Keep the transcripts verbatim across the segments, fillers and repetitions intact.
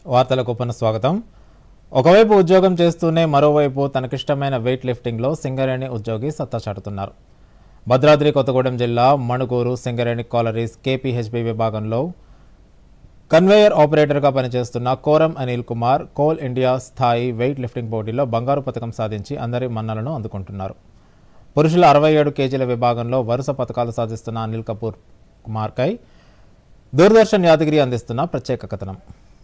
వార్తలకు పునఃస్వాగతం. ఒకవైపు ఉద్యోగం చేస్తూనే మరోవైపు తనకిష్టమైన వెయిట్ లిఫ్టింగ్లో సింగరేణి ఉద్యోగి సత్తా చాటుతున్నారు. భద్రాద్రి కొత్తగూడెం జిల్లా మణుగూరు సింగరేణి కాలరీస్ కేపీహెచ్బీ విభాగంలో కన్వేయర్ ఆపరేటర్గా పనిచేస్తున్న కోరం అనిల్ కుమార్ కోల్ ఇండియా స్థాయి వెయిట్ లిఫ్టింగ్ పోటీలో బంగారు పతకం సాధించి అందరి మన్నలను అందుకుంటున్నారు. పురుషుల అరవై ఏడు కేజీల విభాగంలో వరుస పతకాలు సాధిస్తున్న అనిల్ కపూర్ కుమార్కై దూరదర్శన్ యాదగిరి అందిస్తున్న ప్రత్యేక కథనం.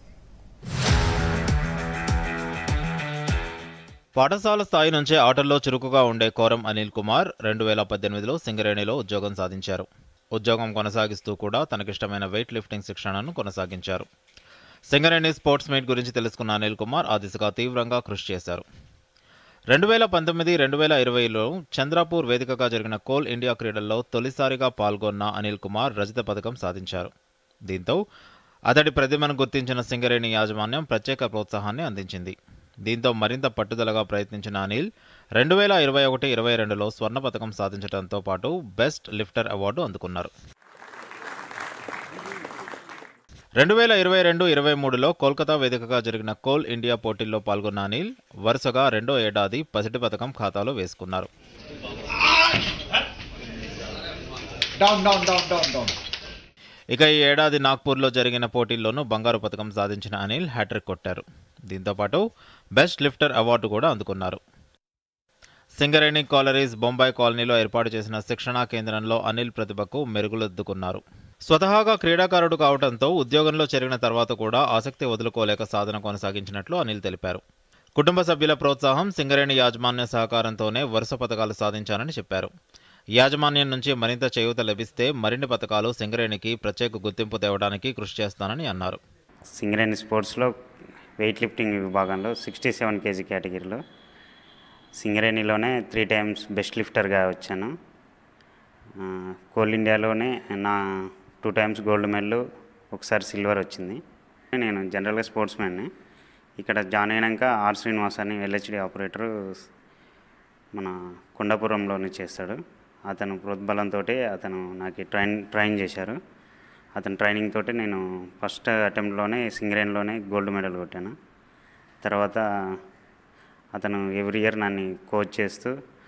పాఠశాల స్థాయి నుంచే ఆటల్లో చురుకుగా ఉండే కోరం అనిల్ కుమార్ రెండు వేల పద్దెనిమిదిలో సింగరేణిలో ఉద్యోగం సాధించారు. ఉద్యోగం కొనసాగిస్తూ కూడా తనకిష్టమైన వెయిట్ లిఫ్టింగ్ శిక్షణను కొనసాగించారు. సింగరేణి స్పోర్ట్స్ మీట్ గురించి తెలుసుకున్న అనిల్ కుమార్ ఆ దిశగా తీవ్రంగా కృషి చేశారు. రెండు వేల పంతొమ్మిది రెండు వేల ఇరవైలో చంద్రాపూర్ వేదికగా జరిగిన కోల్ ఇండియా క్రీడల్లో తొలిసారిగా పాల్గొన్న అనిల్ కుమార్ రజత పథకం సాధించారు. దీంతో అతడి ప్రతిభను గుర్తించిన సింగరేణి యాజమాన్యం ప్రత్యేక ప్రోత్సాహాన్ని అందించింది. దీంతో మరింత పట్టుదలగా ప్రయత్నించిన అనిల్ రెండు వేల ఇరవై ఒకటి ఇరవై రెండులో స్వర్ణ పథకం సాధించడంతో పాటు బెస్ట్ లిఫ్టర్ అవార్డు అందుకున్నారు. రెండు వేల ఇరవై రెండు ఇరవై మూడులో కోల్కతా వేదికగా జరిగిన కోల్ ఇండియా పోటీల్లో పాల్గొన్న అనిల్ వరుసగా రెండో ఏడాది పసిటి పథకం ఖాతాలో వేసుకున్నారు. ఇక ఈ ఏడాది నాగ్పూర్లో జరిగిన పోటీల్లోనూ బంగారు పథకం సాధించిన అనిల్ హ్యాట్రిక్ కొట్టారు. దీంతోపాటు బెస్ట్ లిఫ్టర్ అవార్డు కూడా అందుకున్నారు. సింగరేణి కాలరీస్ బొంబాయి కాలనీలో ఏర్పాటు చేసిన శిక్షణా కేంద్రంలో అనిల్ ప్రతిభకు మెరుగులెద్దుకున్నారు. స్వతహాగా క్రీడాకారుడు కావడంతో ఉద్యోగంలో చేరిన తర్వాత కూడా ఆసక్తి వదులుకోలేక సాధన కొనసాగించినట్లు అనిల్ తెలిపారు. కుటుంబ సభ్యుల ప్రోత్సాహం, సింగరేణి యాజమాన్య సహకారంతోనే వరుస పథకాలు సాధించానని చెప్పారు. యాజమాన్యం నుంచి మరింత చేయూత లభిస్తే మరిన్ని పథకాలు సింగరేణికి ప్రత్యేక గుర్తింపు తేవడానికి కృషి చేస్తానని అన్నారు. సింగరేణి స్పోర్ట్స్లో వెయిట్ లిఫ్టింగ్ విభాగంలో సిక్స్టీ సెవెన్ కేజీ కేటగిరీలో సింగరేణిలోనే త్రీ టైమ్స్ బెస్ట్ లిఫ్టర్గా వచ్చాను. కోల్ ఇండియాలోనే నా టూ టైమ్స్ గోల్డ్ మెడల్, ఒకసారి సిల్వర్ వచ్చింది. నేను జనరల్గా స్పోర్ట్స్ మ్యాన్ని. ఇక్కడ జాయిన్ అయినాక ఆర్ శ్రీనివాస్ అని ఎల్హెచ్డి ఆపరేటరు మన కొండాపురంలోనే చేస్తాడు. అతను ప్రోద్బలంతో అతను నాకు ట్రైన్ ట్రైన్ చేశారు. అతని ట్రైనింగ్ తోటి నేను ఫస్ట్ అటెంప్ట్లోనే సింగరేణిలోనే గోల్డ్ మెడల్ కొట్టాను. తర్వాత అతను ఎవ్రీ ఇయర్ నన్ను కోచ్ చేస్తూ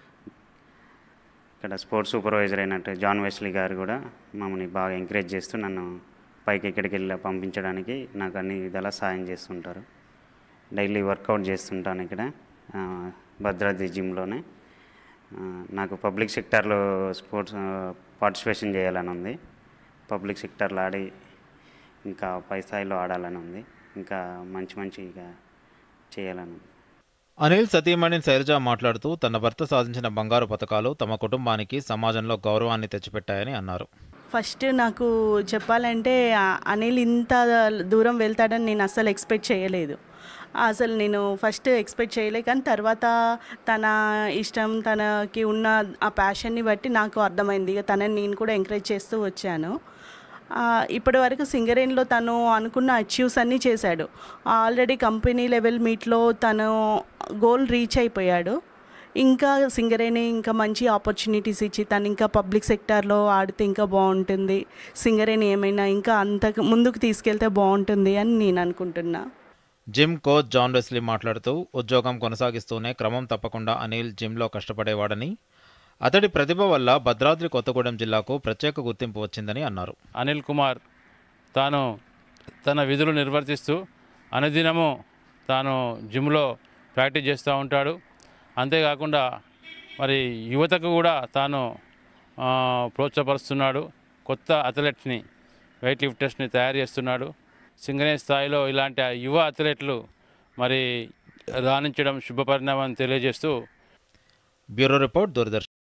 ఇక్కడ స్పోర్ట్స్ సూపర్వైజర్ అయినట్టు జాన్ వెస్లీ గారు కూడా మమ్మల్ని బాగా ఎంకరేజ్ చేస్తూ నన్ను పైకి ఎక్కడికి వెళ్ళి పంపించడానికి నాకు అన్ని విధాలా సాయం చేస్తుంటారు. డైలీ వర్కౌట్ చేస్తుంటాను ఇక్కడ భద్రాద్రి జిమ్లోనే. నాకు పబ్లిక్ సెక్టార్లో స్పోర్ట్స్ పార్టిసిపేషన్ చేయాలని ఉంది. పబ్లిక్ సెక్టార్లో ఆడి ఇంకా పై స్థాయిలో ఆడాలని ఉంది. ఇంకా మంచి మంచిగా చేయాలని ఉంది. అనిల్ సతీమణి శైలజ మాట్లాడుతూ తన భర్త సాధించిన బంగారు పథకాలు తమ కుటుంబానికి, సమాజంలో గౌరవాన్ని తెచ్చిపెట్టాయని అన్నారు. ఫస్ట్ నాకు చెప్పాలంటే అనిల్ ఇంత దూరం వెళ్తాడని నేను అస్సలు ఎక్స్పెక్ట్ చేయలేదు. అసలు నేను ఫస్ట్ ఎక్స్పెక్ట్ చేయలేదు, కానీ తర్వాత తన ఇష్టం, తనకి ఉన్న ఆ ప్యాషన్ని బట్టి నాకు అర్థమైంది. ఇక తనని నేను కూడా ఎంకరేజ్ చేస్తూ వచ్చాను. ఇప్పటి వరకు సింగరేణిలో తను అనుకున్న అచీవ్స్ అన్నీ చేశాడు. ఆల్రెడీ కంపెనీ లెవెల్ మీట్లో తను గోల్ రీచ్ అయిపోయాడు. ఇంకా సింగరేణి ఇంకా మంచి ఆపర్చునిటీస్ ఇచ్చి తను ఇంకా పబ్లిక్ సెక్టార్లో ఆడితే ఇంకా బాగుంటుంది, సింగరేణి ఏమైనా ఇంకా అంత ముందుకు తీసుకెళ్తే బాగుంటుంది అని నేను అనుకుంటున్నా. జిమ్ కోచ్ జాన్ వెస్లీ మాట్లాడుతూ ఉద్యోగం కొనసాగిస్తూనే క్రమం తప్పకుండా అనిల్ జిమ్లో కష్టపడేవాడని, అతడి ప్రతిభ వల్ల భద్రాద్రి కొత్తగూడెం జిల్లాకు ప్రత్యేక గుర్తింపు వచ్చిందని అన్నారు. అనిల్ కుమార్ తాను తన విధులు నిర్వర్తిస్తూ అనుదినము తాను జిమ్లో ప్రాక్టీస్ చేస్తూ ఉంటాడు. అంతేకాకుండా మరి యువతకు కూడా తాను ప్రోత్సాహపరుస్తున్నాడు. కొత్త అథ్లెట్స్ని, వెయిట్ లిఫ్టర్స్ని తయారు చేస్తున్నాడు. సింగరేణి స్థాయిలో ఇలాంటి యువ అథ్లెట్లు మరి రాణించడం శుభపరిణామం తెలియజేస్తూ బ్యూరో రిపోర్ట్ దూరదర్శన్.